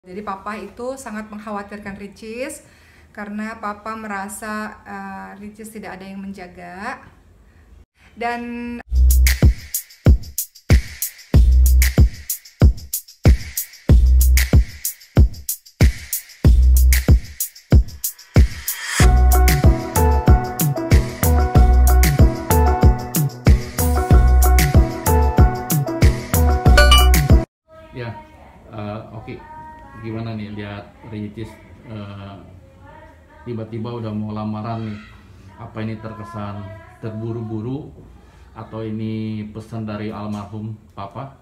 Jadi papa itu sangat mengkhawatirkan Ricis karena papa merasa Ricis tidak ada yang menjaga. Dan ya, oke. Gimana nih lihat Ricis tiba-tiba udah mau lamaran nih? Apa ini terkesan terburu-buru atau ini pesan dari almarhum papa?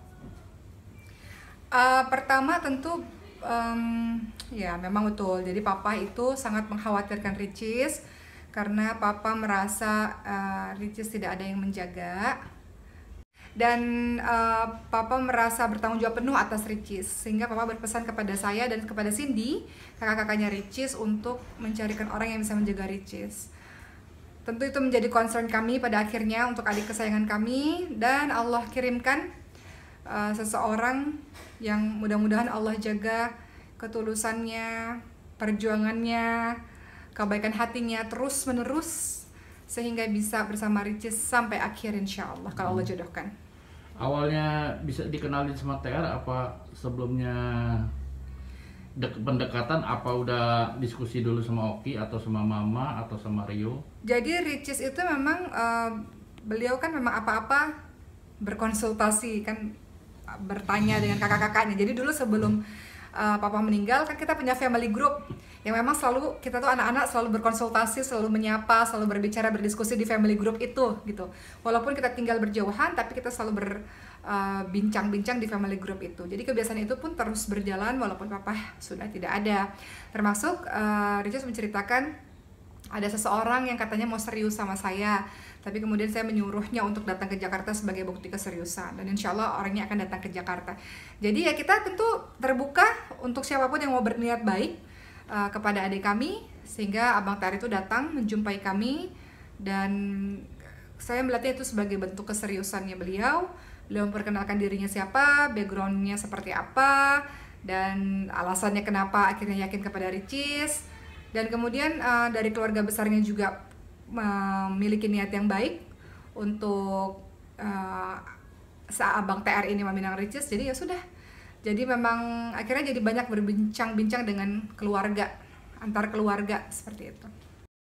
pertama tentu ya memang betul. Jadi papa itu sangat mengkhawatirkan Ricis karena papa merasa Ricis tidak ada yang menjaga. Dan papa merasa bertanggung jawab penuh atas Ricis, sehingga papa berpesan kepada saya dan kepada Cindy, kakak-kakaknya Ricis, untuk mencarikan orang yang bisa menjaga Ricis. Tentu itu menjadi concern kami pada akhirnya untuk adik kesayangan kami, dan Allah kirimkan seseorang yang mudah-mudahan Allah jaga ketulusannya, perjuangannya, kebaikan hatinya terus menerus sehingga bisa bersama Ricis sampai akhir insya Allah kalau Allah jodohkan. Awalnya bisa dikenalin sama TR apa sebelumnya pendekatan, apa udah diskusi dulu sama Oki atau sama Mama atau sama Rio? Jadi Ricis itu memang beliau kan memang apa-apa berkonsultasi kan, bertanya dengan kakak-kakaknya. Jadi dulu sebelum papa meninggal kan kita punya family group yang memang selalu kita tuh anak-anak selalu berkonsultasi, selalu menyapa, selalu berbicara, berdiskusi di family group itu gitu. Walaupun kita tinggal berjauhan tapi kita selalu berbincang-bincang di family group itu. Jadi kebiasaan itu pun terus berjalan walaupun papa sudah tidak ada. Termasuk Ricis menceritakan ada seseorang yang katanya mau serius sama saya, tapi kemudian saya menyuruhnya untuk datang ke Jakarta sebagai bukti keseriusan, dan insya Allah orangnya akan datang ke Jakarta. Jadi ya kita tentu terbuka untuk siapapun yang mau berniat baik kepada adik kami, sehingga Abang TR itu datang menjumpai kami, dan saya melihatnya itu sebagai bentuk keseriusannya beliau. Beliau memperkenalkan dirinya siapa, backgroundnya seperti apa, dan alasannya kenapa akhirnya yakin kepada Ricis. Dan kemudian dari keluarga besarnya juga memiliki niat yang baik untuk Abang TR ini meminang Ricis. Jadi ya sudah, jadi memang akhirnya jadi banyak berbincang-bincang dengan keluarga, antar keluarga seperti itu.